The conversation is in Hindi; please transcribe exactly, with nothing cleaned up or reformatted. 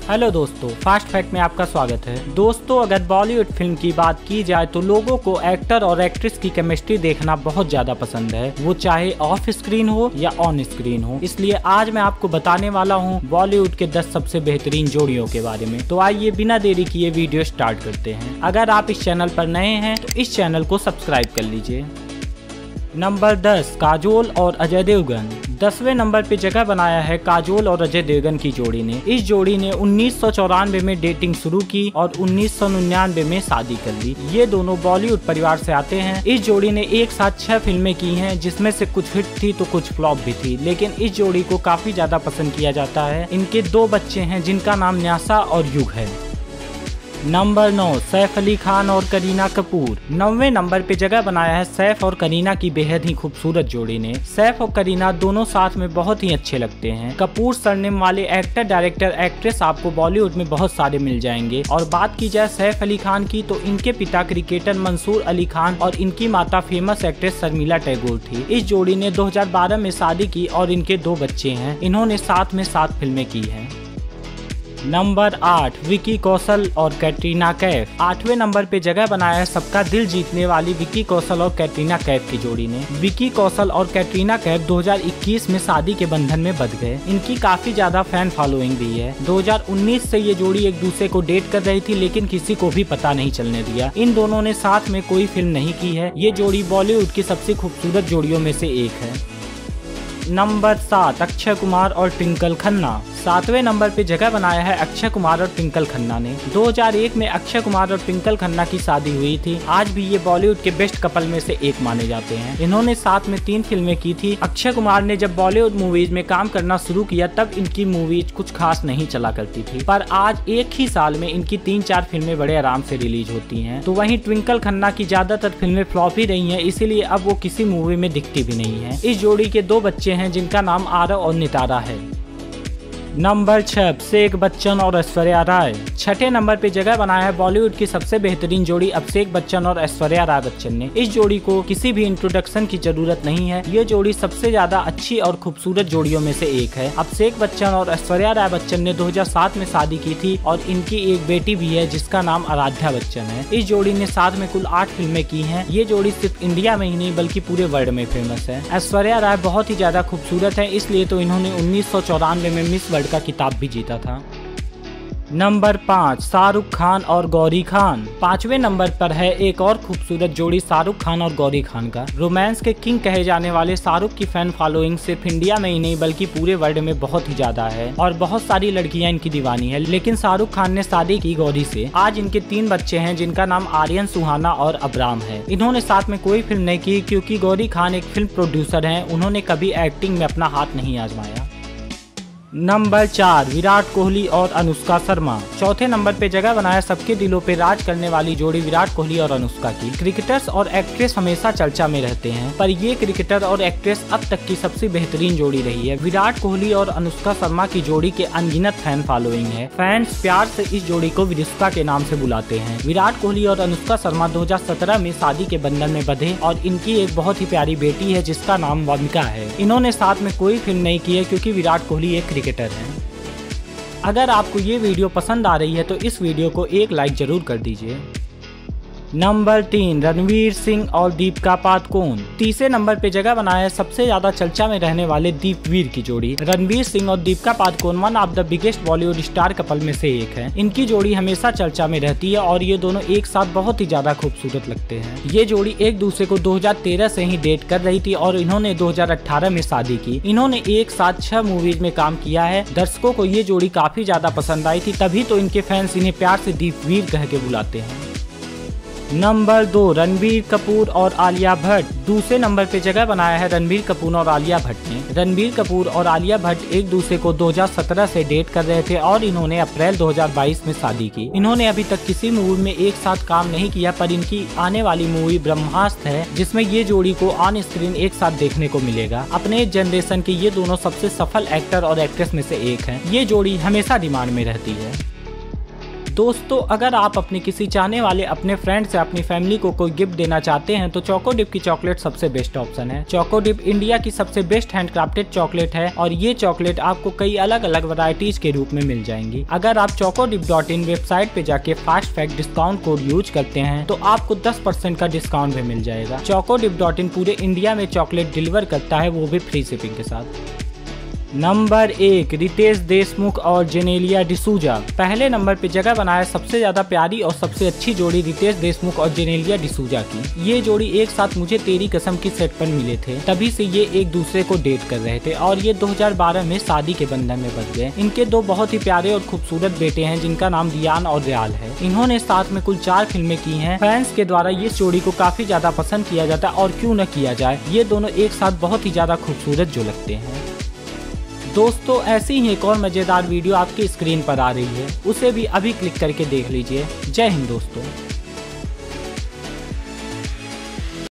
हेलो दोस्तों, फास्ट फैक्ट में आपका स्वागत है। दोस्तों, अगर बॉलीवुड फिल्म की बात की जाए तो लोगों को एक्टर और एक्ट्रेस की केमिस्ट्री देखना बहुत ज्यादा पसंद है, वो चाहे ऑफ स्क्रीन हो या ऑन स्क्रीन हो। इसलिए आज मैं आपको बताने वाला हूँ बॉलीवुड के दस सबसे बेहतरीन जोड़ियों के बारे में। तो आइए बिना देरी किए वीडियो स्टार्ट करते हैं। अगर आप इस चैनल पर नए हैं तो इस चैनल को सब्सक्राइब कर लीजिए। नंबर दस, काजोल और अजय देवगन। दसवें नंबर पे जगह बनाया है काजोल और अजय देवगन की जोड़ी ने। इस जोड़ी ने उन्नीस सौ चौरानवे में डेटिंग शुरू की और उन्नीस सौ निन्यानवे में शादी कर ली। ये दोनों बॉलीवुड परिवार से आते हैं। इस जोड़ी ने एक साथ छह फिल्में की हैं, जिसमें से कुछ हिट थी तो कुछ फ्लॉप भी थी, लेकिन इस जोड़ी को काफी ज्यादा पसंद किया जाता है। इनके दो बच्चे हैं जिनका नाम न्यासा और युग है। नंबर नौ, सैफ अली खान और करीना कपूर। नौवें नंबर पे जगह बनाया है सैफ और करीना की बेहद ही खूबसूरत जोड़ी ने। सैफ और करीना दोनों साथ में बहुत ही अच्छे लगते हैं। कपूर सरनेम वाले एक्टर, डायरेक्टर, एक्ट्रेस आपको बॉलीवुड में बहुत सारे मिल जाएंगे। और बात की जाए सैफ अली खान की तो इनके पिता क्रिकेटर मंसूर अली खान और इनकी माता फेमस एक्ट्रेस शर्मिला टैगोर थी। इस जोड़ी ने दो हजार बारह में शादी की और इनके दो बच्चे हैं। इन्होंने साथ में सात फिल्में की हैं। नंबर आठ, विकी कौशल और कैटरीना कैफ। आठवें नंबर पे जगह बनाया है सबका दिल जीतने वाली विकी कौशल और कैटरीना कैफ की जोड़ी ने। विकी कौशल और कैटरीना कैफ दो हजार इक्कीस में शादी के बंधन में बंध गए। इनकी काफी ज्यादा फैन फॉलोइंग भी है। दो हजार उन्नीस से ये जोड़ी एक दूसरे को डेट कर रही थी, लेकिन किसी को भी पता नहीं चलने दिया। इन दोनों ने साथ में कोई फिल्म नहीं की है। ये जोड़ी बॉलीवुड की सबसे खूबसूरत जोड़ियों में से एक है। नंबर सात, अक्षय कुमार और ट्विंकल खन्ना। सातवें नंबर पे जगह बनाया है अक्षय कुमार और ट्विंकल खन्ना ने। दो हजार एक में अक्षय कुमार और ट्विंकल खन्ना की शादी हुई थी। आज भी ये बॉलीवुड के बेस्ट कपल में से एक माने जाते हैं। इन्होंने साथ में तीन फिल्में की थी। अक्षय कुमार ने जब बॉलीवुड मूवीज में काम करना शुरू किया तब इनकी मूवीज कुछ खास नहीं चला करती थी, पर आज एक ही साल में इनकी तीन चार फिल्में बड़े आराम से रिलीज होती हैं। तो वहीं ट्विंकल खन्ना की ज्यादातर फिल्में फ्लॉप ही रही हैं, इसीलिए अब वो किसी मूवी में दिखती भी नहीं है। इस जोड़ी के दो बच्चे हैं जिनका नाम आरव और नितारा है। नंबर छह, अभिषेक बच्चन और ऐश्वर्या राय। छठे नंबर पे जगह बनाया है बॉलीवुड की सबसे बेहतरीन जोड़ी अभिषेक बच्चन और ऐश्वर्या राय बच्चन ने। इस जोड़ी को किसी भी इंट्रोडक्शन की जरूरत नहीं है। ये जोड़ी सबसे ज्यादा अच्छी और खूबसूरत जोड़ियों में से एक है। अभिषेक बच्चन और ऐश्वर्या राय बच्चन ने दो हजार सात में शादी की थी और इनकी एक बेटी भी है जिसका नाम आराध्या बच्चन है। इस जोड़ी ने साथ में कुल आठ फिल्में की हैं। ये जोड़ी सिर्फ इंडिया में ही नहीं बल्कि पूरे वर्ल्ड में फेमस है। ऐश्वर्या राय बहुत ही ज्यादा खूबसूरत है, इसलिए तो इन्होंने उन्नीस सौ चौरानवे में मिस वर्ल्ड का किताब भी जीता था। नंबर पाँच, शाहरुख खान और गौरी खान। पांचवें नंबर पर है एक और खूबसूरत जोड़ी शाहरुख खान और गौरी खान का। रोमांस के किंग कहे जाने वाले शाहरुख की फैन फॉलोइंग सिर्फ इंडिया में ही नहीं बल्कि पूरे वर्ल्ड में बहुत ही ज्यादा है और बहुत सारी लड़कियां इनकी दीवानी है। लेकिन शाहरुख खान ने शादी की गौरी से। आज इनके तीन बच्चे हैं जिनका नाम आर्यन, सुहाना और अब्राम है। इन्होंने साथ में कोई फिल्म नहीं की क्योंकि गौरी खान एक फिल्म प्रोड्यूसर है। उन्होंने कभी एक्टिंग में अपना हाथ नहीं आजमाया। नंबर चार, विराट कोहली और अनुष्का शर्मा। चौथे नंबर पे जगह बनाया सबके दिलों पे राज करने वाली जोड़ी विराट कोहली और अनुष्का की। क्रिकेटर्स और एक्ट्रेस हमेशा चर्चा में रहते हैं, पर ये क्रिकेटर और एक्ट्रेस अब तक की सबसे बेहतरीन जोड़ी रही है। विराट कोहली और अनुष्का शर्मा की जोड़ी के अनगिनत फैन फॉलोइंग है। फैंस प्यार से इस जोड़ी को विरुष्का के नाम से बुलाते हैं। विराट कोहली और अनुष्का शर्मा दो हजार सत्रह में शादी के बंधन में बंधे और इनकी एक बहुत ही प्यारी बेटी है जिसका नाम वमिका है। इन्होंने साथ में कोई फिल्म नहीं की है क्योंकि विराट कोहली एक क्रिकेटर हैं। अगर आपको ये वीडियो पसंद आ रही है तो इस वीडियो को एक लाइक जरूर कर दीजिए। नंबर तीन, रणवीर सिंह और दीपिका पादुकोण। तीसरे नंबर पे जगह बनाया है सबसे ज्यादा चर्चा में रहने वाले दीपवीर की जोड़ी। रणवीर सिंह और Deepika Padukone one of the biggest Bollywood star couple में से एक है। इनकी जोड़ी हमेशा चर्चा में रहती है और ये दोनों एक साथ बहुत ही ज्यादा खूबसूरत लगते हैं। ये जोड़ी एक दूसरे को दो हजार तेरह से ही डेट कर रही थी और इन्होंने दो हजार अठारह में शादी की। इन्होंने एक साथ छह मूवीज में काम किया है। दर्शकों को ये जोड़ी काफी ज्यादा पसंद आई थी, तभी तो इनके फैंस इन्हें प्यार से दीपवीर कह के बुलाते हैं। नंबर दो, रणबीर कपूर और आलिया भट्ट। दूसरे नंबर पे जगह बनाया है रणबीर कपूर और आलिया भट्ट ने। रणबीर कपूर और आलिया भट्ट एक दूसरे को दो हजार सत्रह से डेट कर रहे थे और इन्होंने अप्रैल दो हजार बाईस में शादी की। इन्होंने अभी तक किसी मूवी में एक साथ काम नहीं किया, पर इनकी आने वाली मूवी ब्रह्मास्त्र है जिसमें ये जोड़ी को ऑन स्क्रीन एक साथ देखने को मिलेगा। अपने जनरेशन के ये दोनों सबसे सफल एक्टर और एक्ट्रेस में से एक है। ये जोड़ी हमेशा डिमांड में रहती है। दोस्तों अगर आप अपने किसी चाहने वाले अपने फ्रेंड से अपनी फैमिली को कोई गिफ्ट देना चाहते हैं तो चोको डिप की चॉकलेट सबसे बेस्ट ऑप्शन है। चोको डिप इंडिया की सबसे बेस्ट हैंडक्राफ्टेड चॉकलेट है और ये चॉकलेट आपको कई अलग अलग वैरायटीज के रूप में मिल जाएंगी। अगर आप Choco Dip dot in website पे जाके fast fact discount code use करते हैं तो आपको दस परसेंट का डिस्काउंट भी मिल जाएगा। चोको डिप डॉट इन पूरे इंडिया में चॉकलेट डिलीवर करता है, वो भी फ्री शिपिंग के साथ। नंबर एक, रितेश देशमुख और जेनेलिया डिसूजा। पहले नंबर पे जगह बनाया सबसे ज्यादा प्यारी और सबसे अच्छी जोड़ी रितेश देशमुख और जेनेलिया डिसूजा की। ये जोड़ी एक साथ मुझे तेरी कसम की सेट पर मिले थे, तभी से ये एक दूसरे को डेट कर रहे थे और ये दो हज़ार बारह में शादी के बंधन में बंध गए। इनके दो बहुत ही प्यारे और खूबसूरत बेटे हैं जिनका नाम रियान और रियाल है। इन्होंने साथ में कुल चार फिल्में की हैं। फैंस के द्वारा इस जोड़ी को काफी ज्यादा पसंद किया जाता है और क्यों न किया जाए, ये दोनों एक साथ बहुत ही ज्यादा खूबसूरत जो लगते हैं। दोस्तों ऐसी ही एक और मजेदार वीडियो आपकी स्क्रीन पर आ रही है, उसे भी अभी क्लिक करके देख लीजिए। जय हिंद दोस्तों।